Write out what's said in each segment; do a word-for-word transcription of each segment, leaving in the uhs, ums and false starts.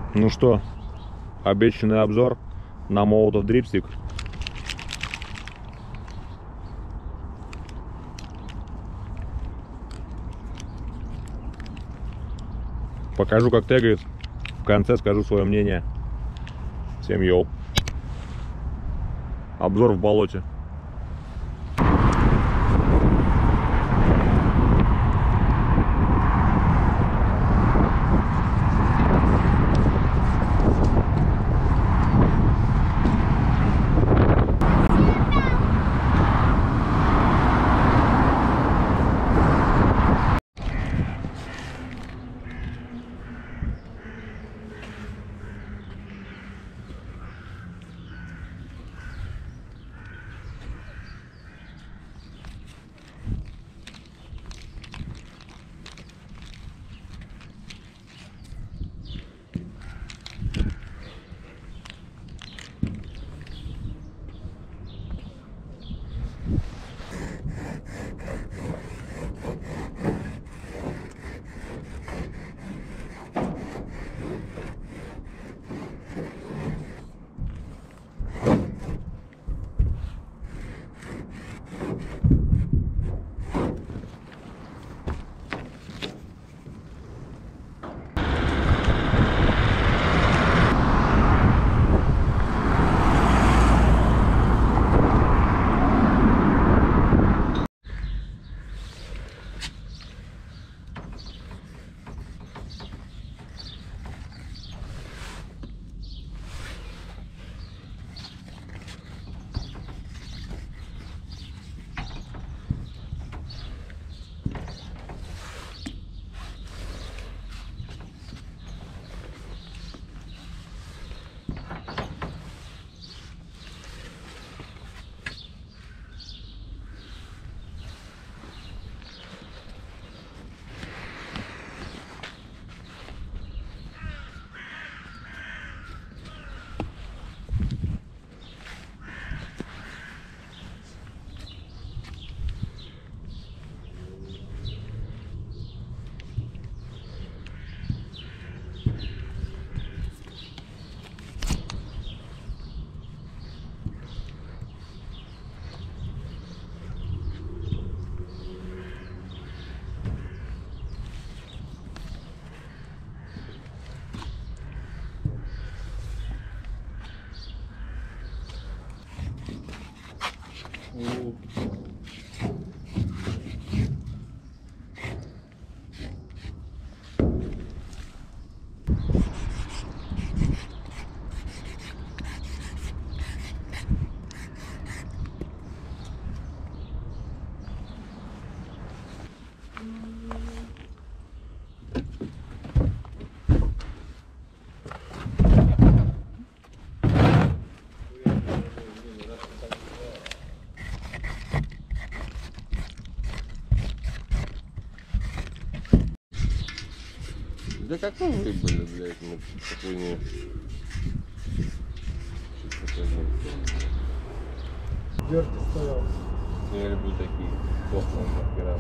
Ну что, обещанный обзор на Молотов дрипстик. Покажу, как тегает. В конце скажу свое мнение. Всем йоу. Обзор в болоте. Да какой вы были, блядь, мы такой не... Дёрти стоял. Я люблю такие плотные маркера.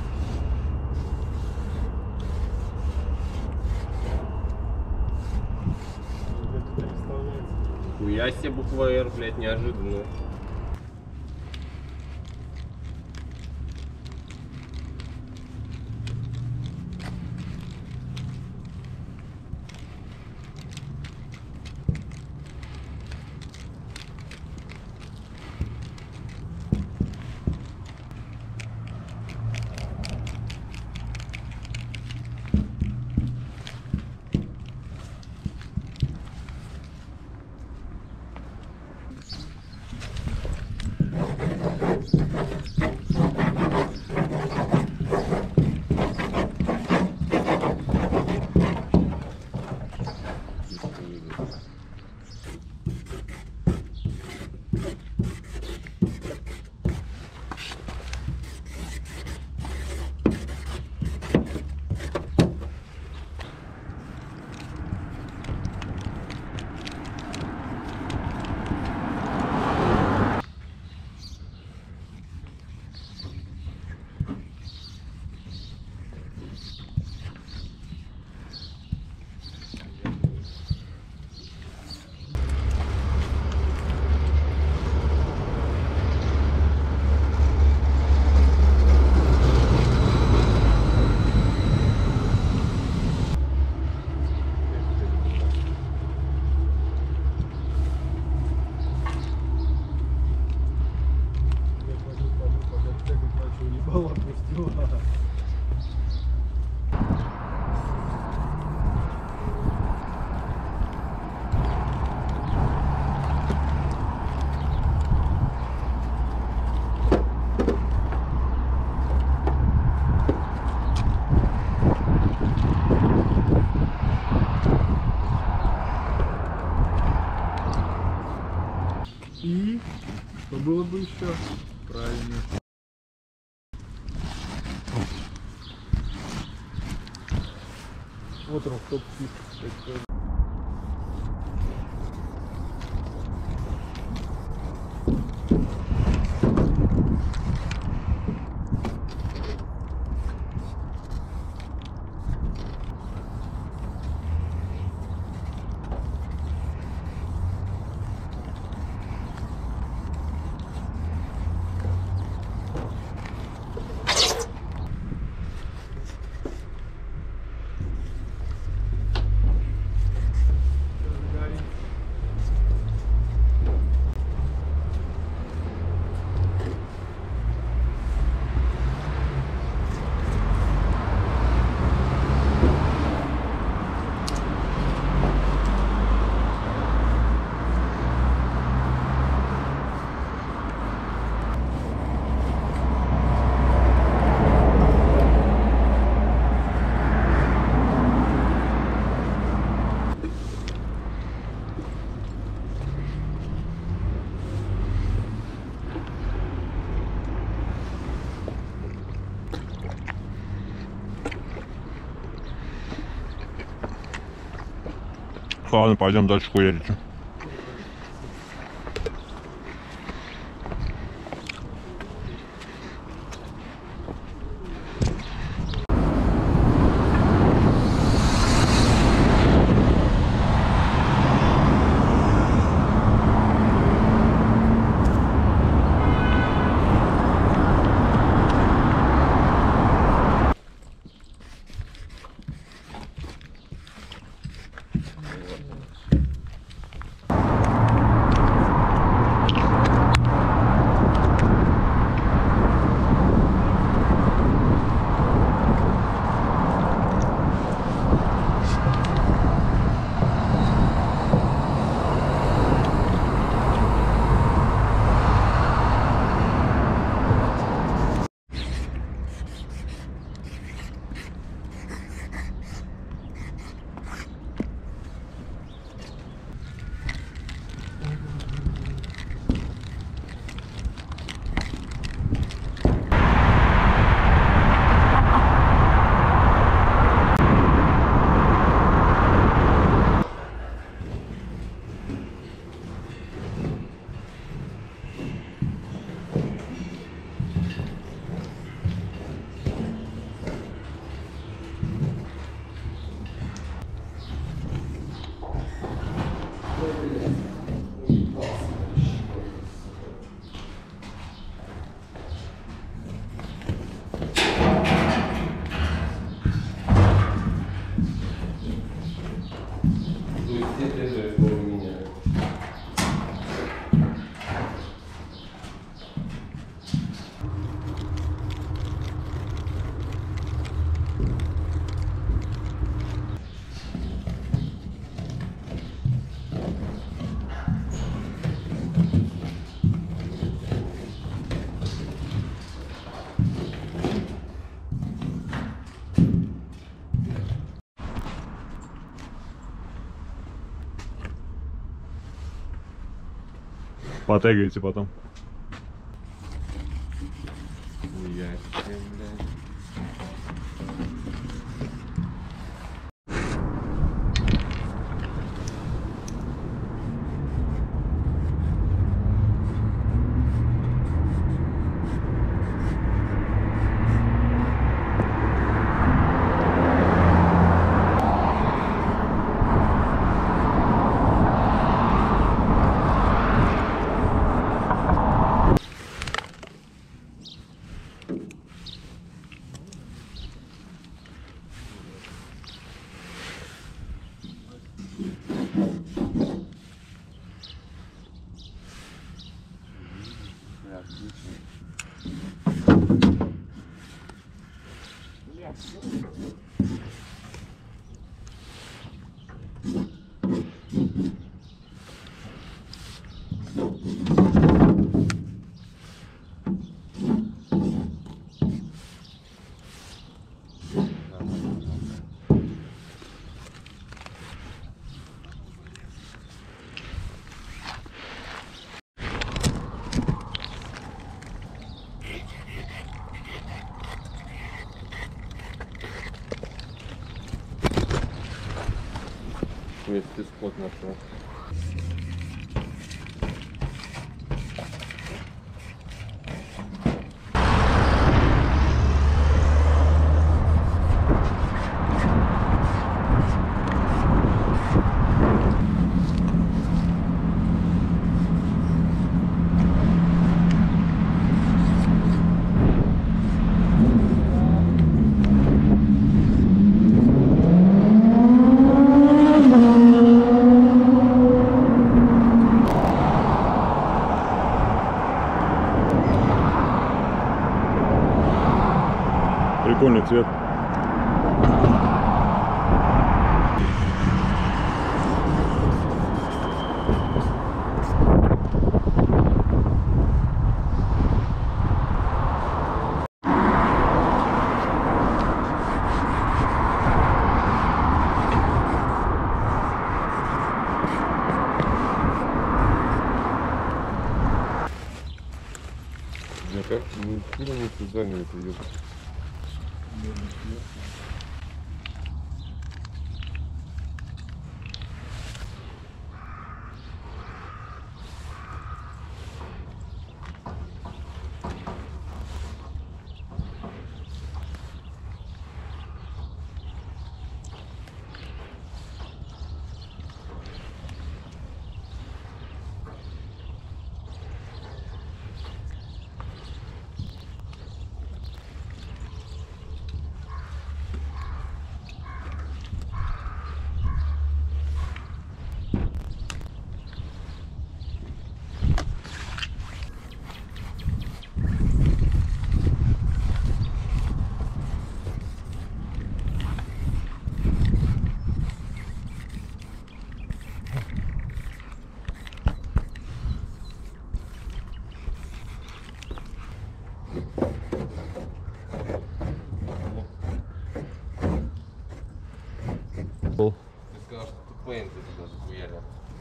Хуя себе буква Р, блядь, неожиданно. И что было бы еще? Правильно. Вот он, топ-тип. Ладно, пойдем дальше хуярить. Потегайте потом. Ясно, блядь. Вместе спот нашел. Прикольный цвет. Да как? Ну, куда мы сюда не это идет? Ты сказал, что тут пейнты туда захуяли.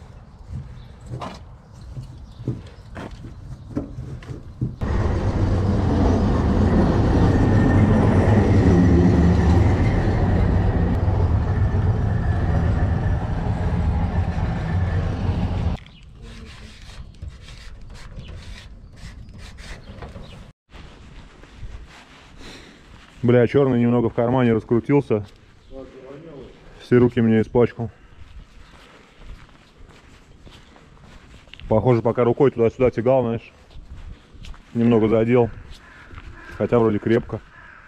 Бля, черный немного в кармане раскрутился. Все руки мне испачкал. Похоже, пока рукой туда-сюда тягал, знаешь, немного задел. Хотя вроде крепко.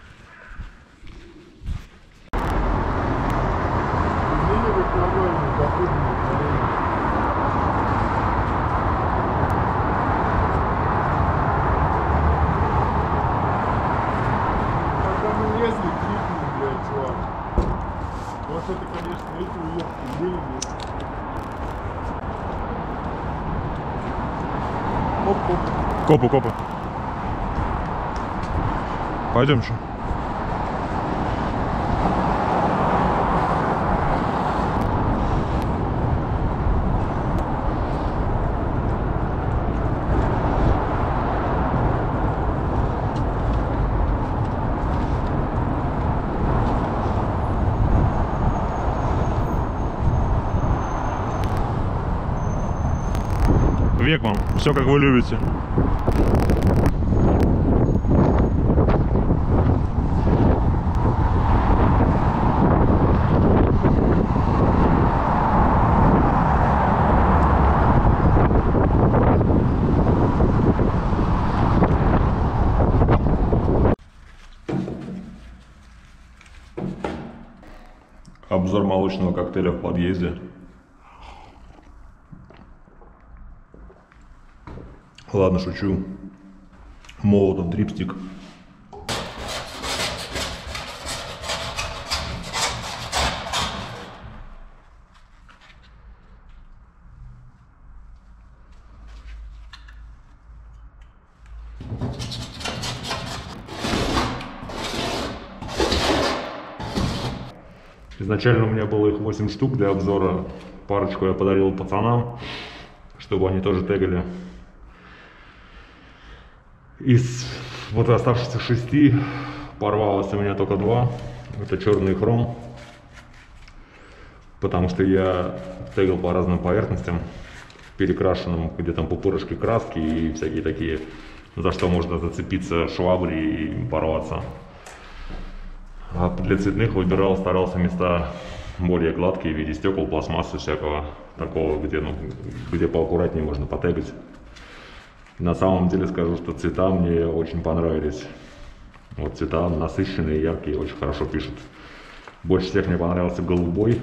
Вот это, конечно, эти уебки были здесь. Оп-оп. Копы, копы. Пойдем что? Век вам, все как вы любите. Обзор молочного коктейля в подъезде. Ладно, шучу. Молотов дрипстик. Изначально у меня было их восемь штук для обзора. Парочку я подарил пацанам, чтобы они тоже тегали. Из вот оставшихся шести порвалось у меня только два. Это черный хром. потому что я тегал по разным поверхностям, перекрашенным, где там пупырышки краски и всякие такие, за что можно зацепиться шваброй и порваться. А для цветных выбирал, старался места более гладкие в виде стекол, пластмассы, всякого такого, где, ну, где поаккуратнее можно потегать. На самом деле скажу, что цвета мне очень понравились. Вот цвета насыщенные, яркие, очень хорошо пишут. Больше всех мне понравился голубой.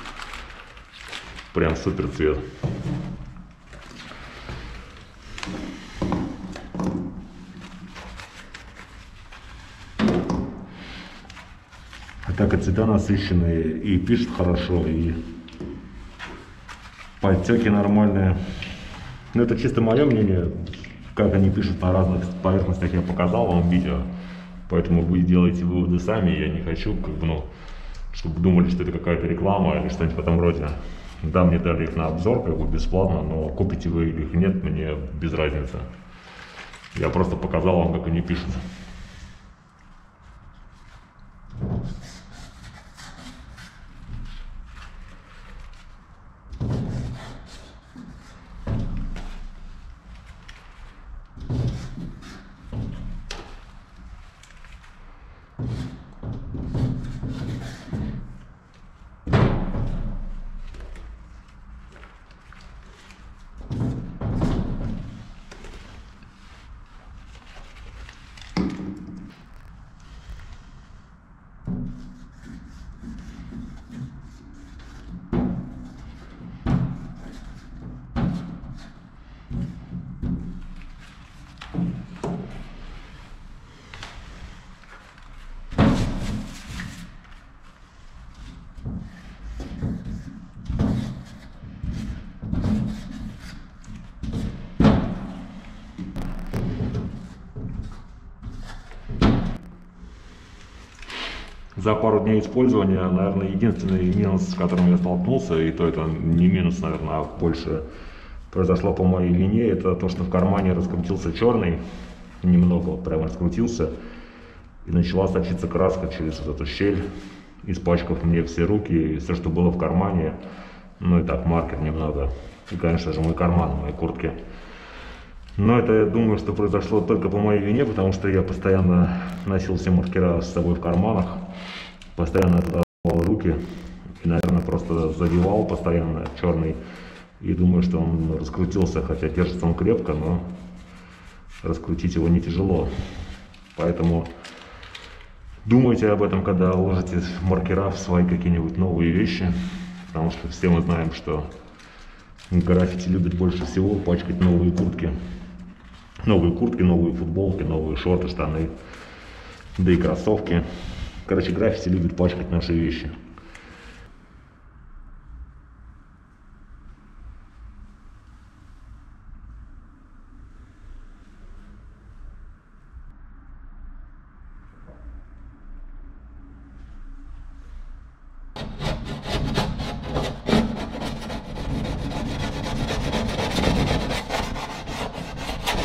Прям супер цвет. Так и цвета насыщенные, и пишут хорошо, и подтеки нормальные. Но это чисто мое мнение, как они пишут на разных поверхностях, я показал вам видео. Поэтому вы делаете выводы сами, я не хочу, как бы, ну, чтобы думали, что это какая-то реклама или что-нибудь в этом роде. Да, мне дали их на обзор, как бы бесплатно, но купите вы их нет, мне без разницы. Я просто показал вам, как они пишут. За пару дней использования, наверное, единственный минус, с которым я столкнулся, и то это не минус, наверное, а больше произошло по моей вине, это то, что в кармане раскрутился черный, немного прям раскрутился, и начала сочиться краска через вот эту щель, испачкав мне все руки, и все, что было в кармане, ну и так, маркер немного, и, конечно же, мой карман, моей куртки. Но это, я думаю, что произошло только по моей вине, потому что я постоянно носил все маркера с собой в карманах, постоянно туда руки и, наверное, просто задевал постоянно черный. И думаю, что он раскрутился, хотя держится он крепко, но раскрутить его не тяжело. Поэтому думайте об этом, когда ложите маркера в свои какие-нибудь новые вещи, потому что все мы знаем, что граффити любят больше всего пачкать новые куртки. Новые куртки, новые футболки, новые шорты, штаны, да и кроссовки. Короче, граффити любит пачкать наши вещи.